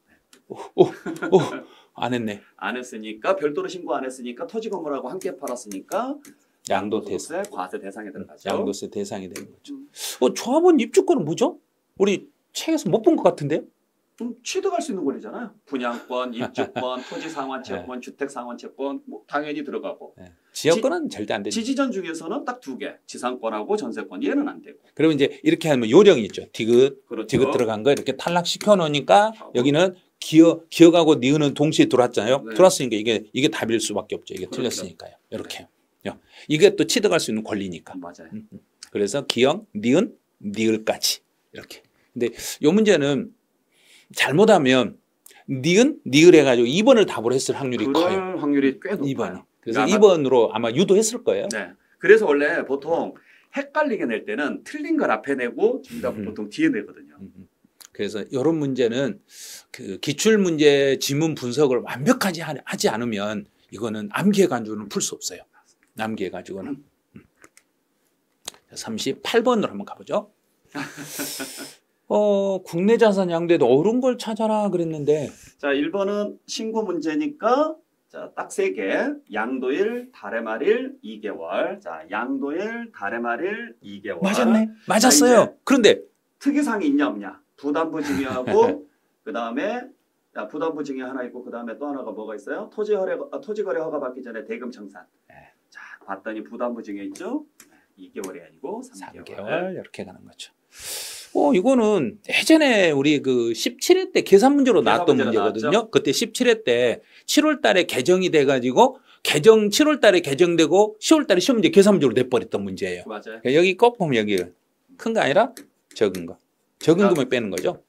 안 했네. 안 했으니까 별도로 신고 안 했으니까 토지 건물하고 함께 팔았으니까 양도소득세 과세 대상에 들어가죠. 양도세 대상이 되는 거죠. 조합원 입주권은 뭐죠? 우리 책에서 못 본 것 같은데요? 취득할 수 있는 권리잖아요. 분양권, 입주권, 토지 상환채권, 주택 상환채권 뭐 당연히 들어가고. 네. 지역권은 절대 안 되죠. 지지전 중에서는 딱 두 개, 지상권하고 전세권 얘는 안 되고. 그러면 이제 이렇게 하면 요령이 있죠. 디귿, 그렇죠. 디귿 들어간 거 이렇게 탈락시켜 놓으니까 여기는 기억하고 니은은 동시에 들어왔잖아요. 네. 들어왔으니까 이게 답일 수밖에 없죠. 이게 그렇죠. 틀렸으니까요. 이렇게요. 이게 또 취득할 수 있는 권리니까. 맞아요. 그래서 기억, 니은, 니을까지 이렇게. 근데 요 문제는 잘못하면 니은, 니을 해가지고 2번을 답으로 했을 확률이 커요. 확률이 꽤 높아요. 2번이. 그래서 2번으로 아마 유도했을 거예요. 네. 그래서 원래 보통 헷갈리게 낼 때는 틀린 걸 앞에 내고 정답을 보통 뒤에 내거든요. 그래서 이런 문제는 그 기출 문제 지문 분석을 완벽하게 하지 않으면 이거는 암기해가지고는 풀 수 없어요. 암기해가지고는. 38번으로 한번 가보죠. 국내 자산 양도에도 옳은 걸 찾아라 그랬는데. 자, 1번은 신고 문제니까 자, 딱 3개. 양도일, 달의 말일, 2개월. 자, 양도일, 달의 말일, 2개월. 맞았네. 맞았어요. 그런데 특이사항이 있냐 없냐? 부담부 증여하고 그다음에 자, 부담부 증여 하나 있고 그다음에 또 하나가 뭐가 있어요? 토지거래 허가 받기 전에 대금 청산. 자, 봤더니 부담부 증여 있죠? 2개월이 아니고 3개월. 이렇게 가는 거죠. 이거는 예전에 우리 그 17회 때 계산 문제로 나왔던 문제거든요. 나왔죠? 그때 17회 때 7월 달에 개정이 돼가지고 7월 달에 개정되고 10월 달에 시험 문제 계산 문제로 내버렸던 문제예요. 맞아요. 그러니까 여기 꼭 보면 여기 큰 거 아니라 적은 거. 적은 금액 빼는 거죠.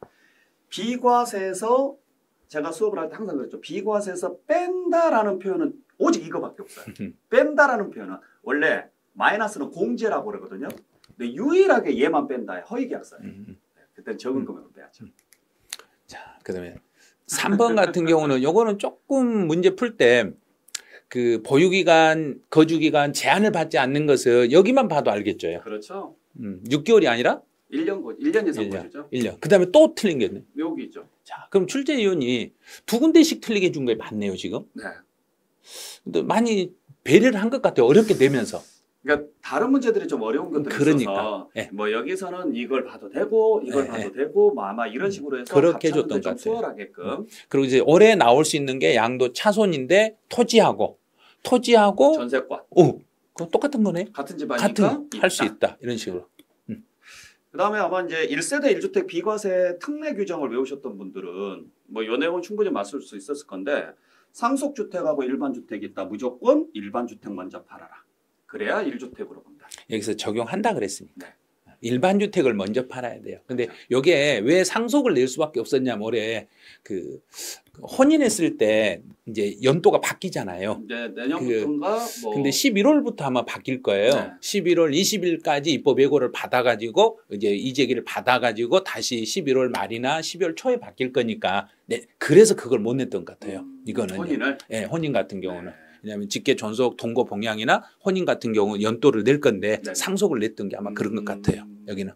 비과세에서 제가 수업을 할 때 항상 그랬죠. 비과세에서 뺀다라는 표현은 오직 이거밖에 없어요. 뺀다라는 표현은 원래 마이너스는 공제라고 그러거든요. 근데 유일하게 얘만 뺀다. 허위계약서예요. 그때는 적은 금액을 빼야죠. 자, 그다음에 3번 같은 경우는 요거는 조금 문제 풀 때 그 보유기간, 거주기간 제한을 받지 않는 것을 여기만 봐도 알겠죠. 그렇죠. 6개월이 아니라 1년 이상 거주죠. 1년. 그다음에 또 틀린 게 있네. 여기 있죠. 자, 그럼 출제위원이 2군데씩 틀리게 준 거에 맞네요, 지금. 네. 근데 많이 배려를 한 것 같아요. 어렵게 내면서. 그러니까 다른 문제들이 좀 어려운 것들이 있어서 네. 뭐 여기서는 이걸 봐도 되고 이걸 봐도 되고 뭐 아마 이런 식으로 해서 그렇게 해줬던 것 좀 같아요. 수월하게끔. 그리고 이제 올해 나올 수 있는 게 양도 차손인데 토지하고 전세권. 그거 똑같은 거네. 같은 집안이니까 할 수 있다. 이런 식으로. 그다음에 아마 이제 1세대 1주택 비과세 특례 규정을 외우셨던 분들은 뭐 요 내용은 충분히 맞을 수 있었을 건데 상속주택하고 일반주택이 있다. 무조건 일반주택 먼저 팔아라. 그래야 1주택으로 본다. 여기서 적용한다 그랬으니까. 네. 일반 주택을 먼저 팔아야 돼요. 근데 이게 왜 상속을 낼 수밖에 없었냐면 올해 그 혼인했을 때 이제 연도가 바뀌잖아요. 이제 내년부터인가 뭐. 근데 11월부터 아마 바뀔 거예요. 네. 11월 20일까지 입법 예고를 받아가지고 이제 이재기를 받아가지고 다시 11월 말이나 12월 초에 바뀔 거니까. 네, 그래서 그걸 못 냈던 것 같아요. 이거는 혼인을. 네, 혼인 같은 경우는. 네. 왜냐하면 직계 존속 동거 봉양이나 혼인 같은 경우 연도를 낼 건데 네. 상속을 냈던 게 아마 그런 것 같아요. 여기는.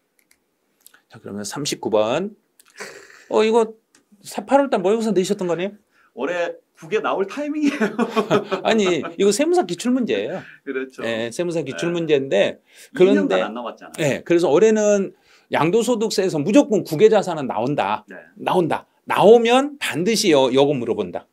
자, 그러면 39번. 이거 8월달 모의고사 내셨던 거 아니에요? 올해 국에 나올 타이밍이에요. 아니, 이거 세무사 기출 문제예요. 그렇죠. 네, 세무사 기출 문제인데 그런데 안 나왔잖아요. 네, 그래서 올해는 양도소득세에서 무조건 국외자산은 나온다. 네. 나오면 반드시 요거 물어본다.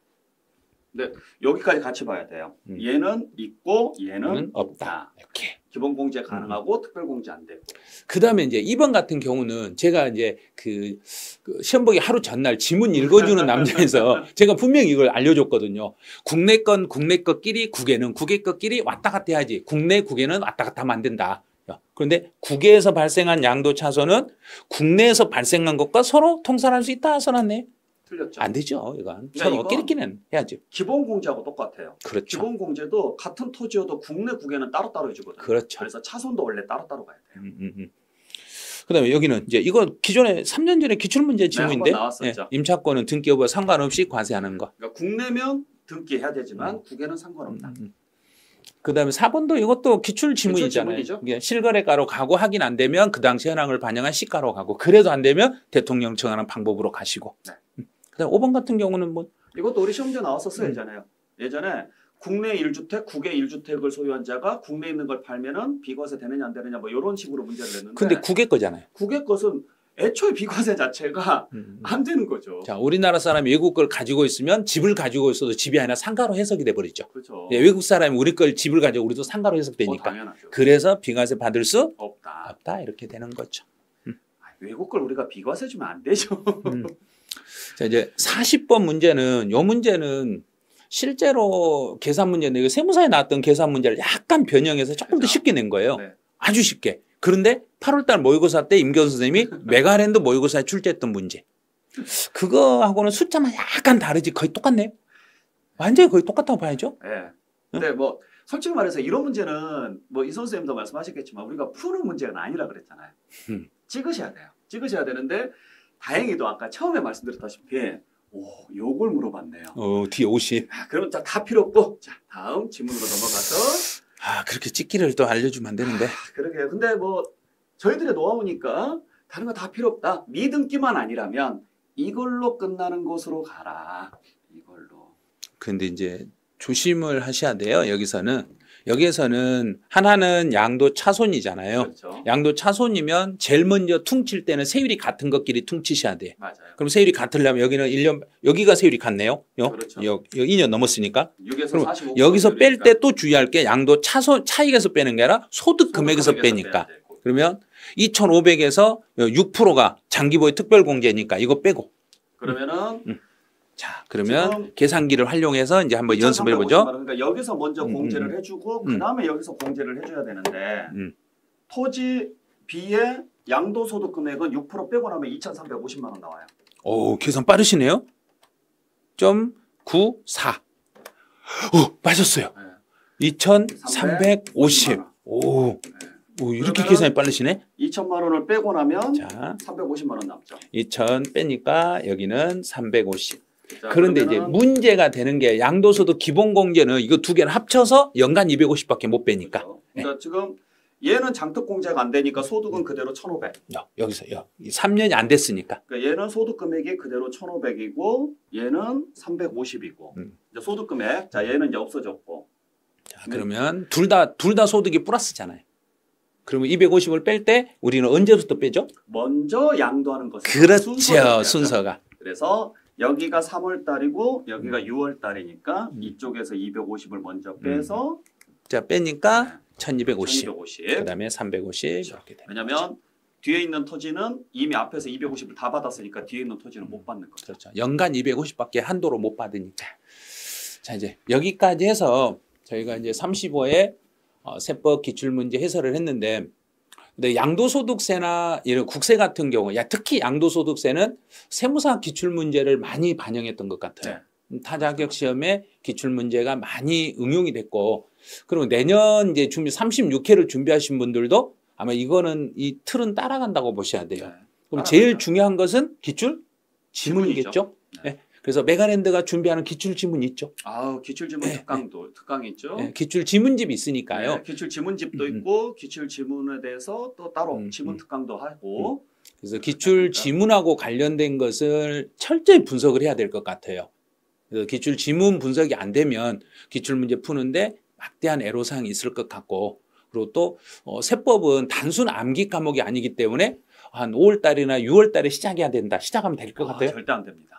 네, 여기까지 같이 봐야 돼요. 얘는 있고 얘는 없다. 이렇게. 기본 공제 가능하고 특별 공제 안 되고. 그다음에 이제 2번 같은 경우는 제가 이제 그 시험 보기 하루 전날 지문 읽어주는 남자에서 제가 분명히 이걸 알려줬거든요. 국내 건 국내 것끼리, 국외는 국외 것끼리 왔다 갔다 해야지. 국내 국외는 왔다 갔다 하면 안 된다. 그런데 국외에서 발생한 양도 차손은 국내에서 발생한 것과 서로 통산할 수 있다 써놨네. 틀렸죠. 안 되죠. 이건 그러니까 서로 끼리끼리는 해야죠. 기본 공제하고 똑같아요. 그렇죠. 기본 공제도 같은 토지여도 국내 국외는 따로따로 해주거든요. 그렇죠. 그래서 차손도 원래 따로따로 가야 돼요. 그다음에 여기는 이제 이거 기존에 3년 전에 기출문제 지문인데 임차권은 등기 여부와 상관없이 과세하는 거. 그러니까 국내면 등기해야 되지만 국외는 상관없다. 그다음에 4번도 이것도 기출 지문이잖아요. 실거래가로 가고 확인 안 되면 그 당시 현황을 반영한 시가로 가고 그래도 안 되면 대통령 정하는 방법으로 가시고. 네. 그다음 5번 같은 경우는 뭐 이것도 우리 시험지에 나왔었어요. 예전에 국내 1주택, 국외 1주택을 소유한 자가 국내에 있는 걸 팔면은 비과세 되느냐 안 되느냐 뭐 이런 식으로 문제를 냈는데. 근데 국외 거잖아요. 국외 것은 애초에 비과세 자체가 안 되는 거죠. 자, 우리나라 사람이 외국 걸 가지고 있으면 집을 가지고 있어도 집이 아니라 상가로 해석이 돼 버리죠. 그렇죠. 예, 외국 사람이 우리 걸 집을 가지고 우리도 상가로 해석되니까. 당연하죠. 그래서 비과세 받을 수 없다. 이렇게 되는 거죠. 외국 걸 우리가 비과세 주면 안 되죠. 자, 이제 40번 문제는 요 문제는 실제로 계산 문제인데 이거 세무사에 나왔던 계산 문제를 약간 변형해서 조금 더 쉽게 낸 거예요. 네. 아주 쉽게. 그런데 8월달 모의고사 때 임교수 선생님이 메가랜드 모의고사에 출제했던 문제. 그거하고는 숫자만 약간 다르지 거의 똑같네요. 완전히 거의 똑같다고 봐야죠. 네. 근데 뭐 솔직히 말해서 이런 문제는 뭐 이 선생님도 말씀하셨겠지만 우리가 푸는 문제가 아니라 그랬잖아요. 찍으셔야 돼요. 찍으셔야 되는데 다행히도 아까 처음에 말씀드렸다시피 요걸 물어봤네요. 뒤에 50. 그럼 다 필요 없고 자 다음 질문으로 넘어가서 그렇게 찍기를 또 알려주면 안 되는데. 그러게요. 근데 뭐 저희들의 노하우니까 다른 거 다 필요 없다. 미등기만 아니라면 이걸로 끝나는 곳으로 가라. 이걸로. 근데 이제 조심을 하셔야 돼요. 여기에서는 하나는 양도 차손이잖아요. 그렇죠. 양도 차손이면 제일 먼저 퉁칠 때는 세율이 같은 것끼리 퉁치셔야 돼요. 맞아요. 그럼 세율이 같으려면 여기는 1년 여기가 세율이 같네요. 그렇죠. 2년 넘었으니까. 6에서 그럼 45% 여기서 뺄 때 또 주의할 게 양도 차손 차익에서 빼는 게 아니라 소득 금액에서 빼니까. 그러면 2,500에서 6%가 장기보유 특별공제니까 이거 빼고. 그러면은 자, 그러면 계산기를 활용해서 이제 한번 연습을 해보죠. 그러니까 여기서 먼저 공제를 해주고 그 다음에 여기서 공제를 해줘야 되는데 토지 B의 양도소득 금액은 6% 빼고 나면 2,350만 원 나와요. 오, 계산 빠르시네요. 0.94. 맞았어요. 네. 2,350. 오, 이렇게 계산이 빠르시네. 2천만 원을 빼고 나면 자, 350만 원 남죠. 2,000 빼니까 여기는 350. 자, 그런데 이제 문제가 되는 게 양도소득 기본공제는 이거 두 개를 합쳐서 연간 250밖에 못 빼니까. 그렇죠. 그러니까 지금 얘는 장특공제가 안 되니까 소득은 그대로 1,500. 여기서요. 3년이 안 됐으니까. 그러니까 얘는 소득 금액이 그대로 1,500이고 얘는 350이고. 이제 소득 금액. 자, 얘는 이제 없어졌고. 자, 그러면 둘 다 소득이 플러스잖아요. 그러면 250을 뺄 때 우리는 언제부터 빼죠? 먼저 양도하는 것은 그렇죠. 순서가. 그래서 여기가 3월 달이고 여기가 6월 달이니까 이쪽에서 250을 먼저 빼서 자, 빼니까 1250. 1250. 그다음에 350 이렇게 됩니다. 왜냐면 뒤에 있는 토지는 이미 앞에서 250을 다 받았으니까 뒤에 있는 토지는 못 받는 거죠. 그렇죠. 연간 250밖에 한도로 못 받으니까. 자, 이제 여기까지 해서 저희가 이제 35회 세법 기출문제 해설을 했는데, 근데 양도소득세나 이런 국세 같은 경우, 특히 양도소득세는 세무사 기출문제를 많이 반영했던 것 같아요. 네. 타자격 시험에 기출문제가 많이 응용이 됐고, 그리고 내년 이제 36회를 준비하신 분들도 아마 이거는 이 틀은 따라간다고 보셔야 돼요. 네. 그럼 제일 중요한 것은 기출 지문이겠죠. 네. 그래서 메가랜드가 준비하는 기출 지문 있죠. 기출 지문 특강이 있죠. 네, 기출 지문집이 있으니까요. 네, 기출 지문집도 있고 기출 지문에 대해서 또 따로 지문 특강도 하고. 그래서 기출 지문하고 관련된 것을 철저히 분석을 해야 될 것 같아요. 그래서 기출 지문 분석이 안 되면 기출 문제 푸는데 막대한 애로사항이 있을 것 같고, 그리고 또 세법은 단순 암기 과목이 아니기 때문에 한 5월 달이나 6월 달에 시작해야 된다. 시작하면 될 것 같아요. 절대 안 됩니다.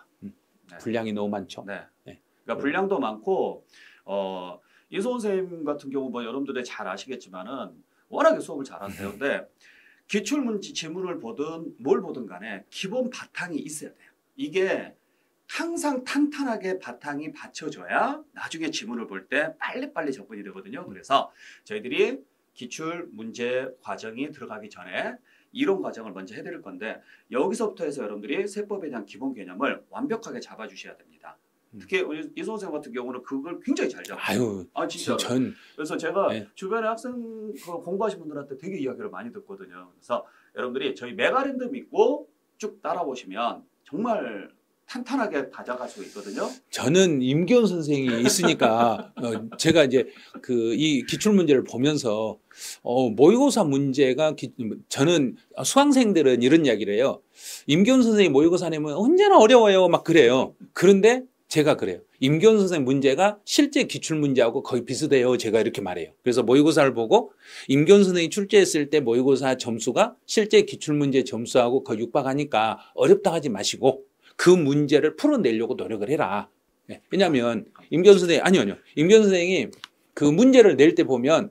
분량이 너무 많죠. 네. 그러니까 분량도 많고 이소 선생님 같은 경우 뭐 여러분들이 잘 아시겠지만은 워낙에 수업을 잘하세요. 근데 기출문제 지문을 보든 뭘 보든 간에 기본 바탕이 있어야 돼요. 이게 항상 탄탄하게 바탕이 받쳐줘야 나중에 지문을 볼 때 빨리빨리 접근이 되거든요. 그래서 저희들이 기출 문제 과정이 들어가기 전에 이론 과정을 먼저 해드릴 건데 여기서부터 해서 여러분들이 세법에 대한 기본 개념을 완벽하게 잡아주셔야 됩니다. 특히 우리 이성호 선생 같은 경우는 그걸 굉장히 잘 잡아요. 아유, 진짜. 그래서 제가 주변에 학생 공부하신 분들한테 되게 이야기를 많이 듣거든요. 그래서 여러분들이 저희 메가랜드 믿고 쭉 따라보시면 정말 탄탄하게 다져갈 수 있거든요. 저는 임기훈 선생이 있으니까 제가 이제 이 기출 문제를 보면서 모의고사 문제가 저는 수강생들은 이런 이야기를 해요. 임기훈 선생이 모의고사 내면 언제나 어려워요 막 그래요. 그런데 제가 그래요. 임기훈 선생 문제가 실제 기출 문제하고 거의 비슷해요. 제가 이렇게 말해요. 그래서 모의고사를 보고 임기훈 선생이 출제했을 때 모의고사 점수가 실제 기출 문제 점수하고 거의 육박하니까 어렵다 하지 마시고 그 문제를 풀어내려고 노력을 해라. 왜냐하면 임기훈 선생이 임기훈 선생이 그 문제를 낼 때 보면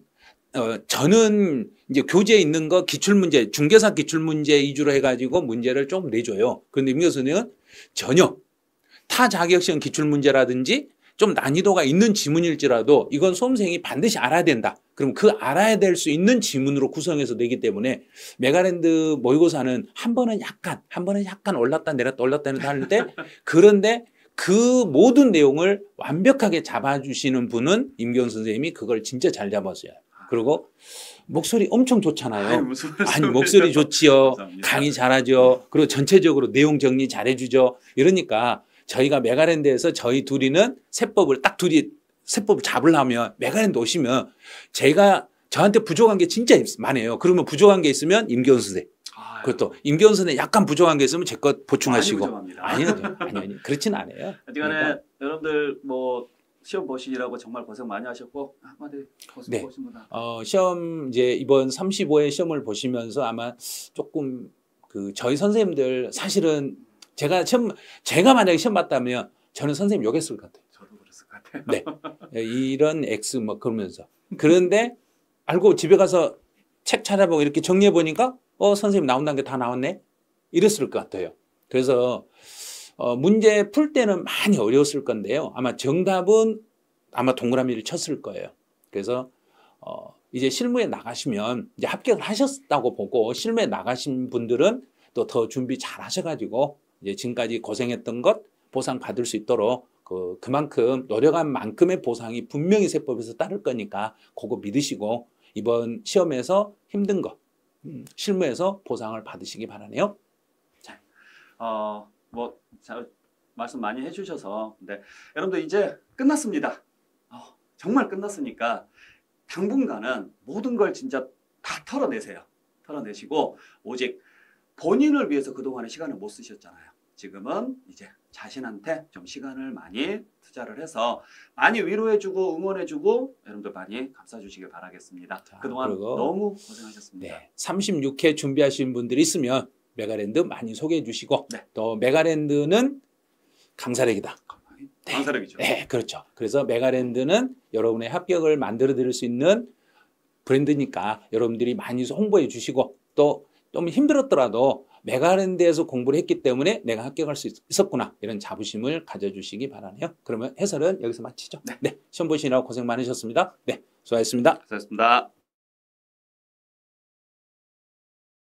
저는 이제 교재에 있는 거 기출문제, 중개사 기출문제 위주로 해가지고 문제를 좀 내줘요. 그런데 임기훈 선생은 전혀 타 자격시험 기출문제라든지 좀 난이도가 있는 지문일지라도 이건 수험생이 반드시 알아야 된다. 그럼 그 알아야 될 수 있는 지문으로 구성해서 내기 때문에 메가랜드 모의고사는 한 번은 약간 올랐다 내렸다 하는데 그런데 그 모든 내용을 완벽하게 잡아주시는 분은 임기훈 선생님이 그걸 진짜 잘 잡았어요. 그리고 목소리 엄청 좋잖아요. 아니 목소리 좋지요. 강의 잘하죠. 그리고 전체적으로 내용 정리 잘해주죠. 이러니까 저희가 메가랜드에서 저희 둘이는 세법을 세법을 잡으려면 메가랜드 오시면 저한테 부족한 게 진짜 많아요. 그러면 부족한 게 있으면 임기훈 선생. 그것도 임기훈 선생 약간 부족한 게 있으면 제 것 보충하시고. 아니요. 그렇진 않아요. 그러니까 여러분들 뭐 시험 보시느라고 정말 고생 많이 하셨고 한마디 고생 보십니다. 시험 이제 이번 35회 시험을 보시면서 아마 조금 저희 선생님들 사실은 제가 만약에 시험 봤다면 저는 선생님 욕했을 것 같아요. 저도 그랬을 것 같아요. 네. 이런 X 뭐 그러면서. 그런데 알고 집에 가서 책 찾아보고 이렇게 정리해 보니까 선생님 나온다는 게 다 나왔네? 이랬을 것 같아요. 그래서 문제 풀 때는 많이 어려웠을 건데요. 아마 정답은 아마 동그라미를 쳤을 거예요. 그래서 이제 실무에 나가시면 이제 합격을 하셨다고 보고 실무에 나가신 분들은 또 더 준비 잘 하셔가지고 이제 지금까지 고생했던 것 보상 받을 수 있도록 그만큼 노력한 만큼의 보상이 분명히 세법에서 따를 거니까 그거 믿으시고 이번 시험에서 힘든 거 실무에서 보상을 받으시기 바라네요. 자, 말씀 많이 해주셔서 여러분들 이제 끝났습니다. 정말 끝났으니까 당분간은 모든 걸 진짜 다 털어내세요. 털어내시고 오직 본인을 위해서 그동안에 시간을 못 쓰셨잖아요. 지금은 이제 자신한테 좀 시간을 많이 투자를 해서 많이 위로해주고 응원해주고 여러분들 많이 감싸주시길 바라겠습니다. 그동안 너무 고생하셨습니다. 네, 36회 준비하신 분들이 있으면 메가랜드 많이 소개해 주시고 또 메가랜드는 강사력이다. 강사력이죠. 네, 그렇죠. 그래서 메가랜드는 여러분의 합격을 만들어 드릴 수 있는 브랜드니까 여러분들이 많이 홍보해 주시고 또 좀 힘들었더라도 메가랜드에서 공부를 했기 때문에 내가 합격할 수 있었구나 이런 자부심을 가져주시기 바라네요. 그러면 해설은 여기서 마치죠. 네, 시험 보시느라고 고생 많으셨습니다. 네, 수고하셨습니다. 수고하셨습니다.